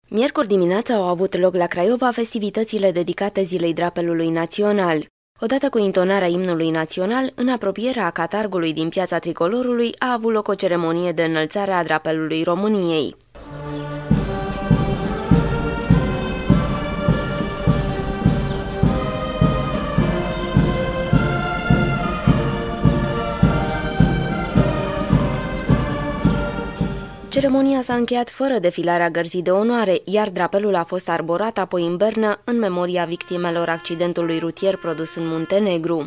Miercuri dimineața au avut loc la Craiova festivitățile dedicate Zilei Drapelului Național. Odată cu intonarea imnului național, în apropierea catargului din Piața Tricolorului a avut loc o ceremonie de înălțare a drapelului României. Ceremonia s-a încheiat fără defilarea gărzii de onoare, iar drapelul a fost arborat apoi în Bernă, în memoria victimelor accidentului rutier produs în Muntenegru.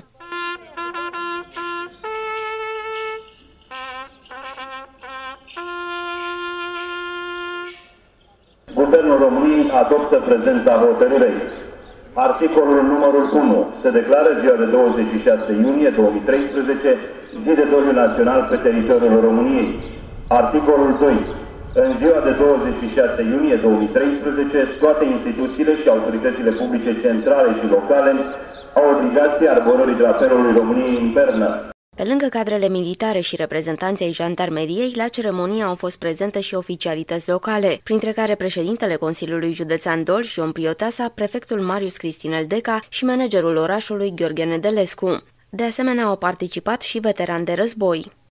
Guvernul României adoptă prezenta hotărâre. Articolul numărul 1. Se declară ziua de 26 iunie 2013 zi de doliu național pe teritoriul României. Articolul 2. În ziua de 26 iunie 2013, toate instituțiile și autoritățile publice centrale și locale au obligația arborării drapelului României în Bernă. Pe lângă cadrele militare și reprezentanții ai jandarmeriei, la ceremonie au fost prezente și oficialități locale, printre care președintele Consiliului Județean Dolj, Ion Priotasa, prefectul Marius Cristinel Deca și managerul orașului Gheorghe Nedelescu. De asemenea, au participat și veterani de război.